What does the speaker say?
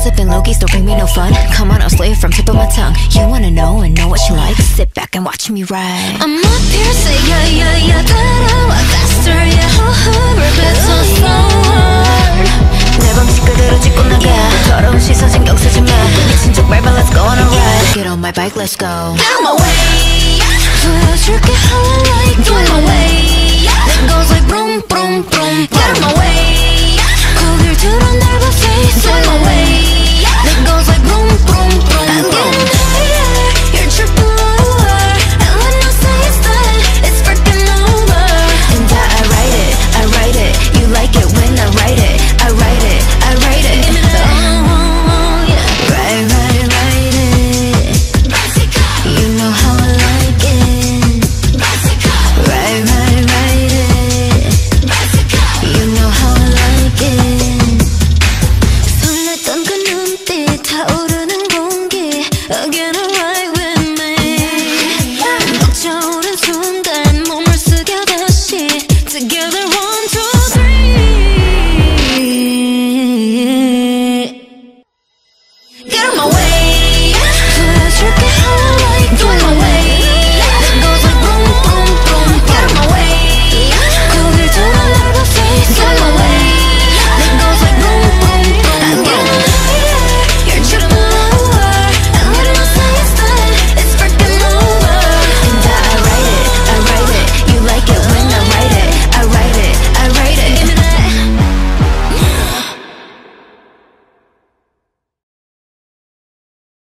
sipping loogies don't bring me no fun. Come on, I'll slay it from tip of my tongue. You wanna know and know what you like? Sit back and watch me ride. I'm up here, say yeah, yeah, yeah, 따라와 faster, yeah, repeat so slow. 내 방식 그대로 짚고 나가. 더러운 시선 신경 쓰지 마. 미친 척 밟아, let's go on a ride. Get on my bike, let's go. Out my way. 보여줄게 how I like.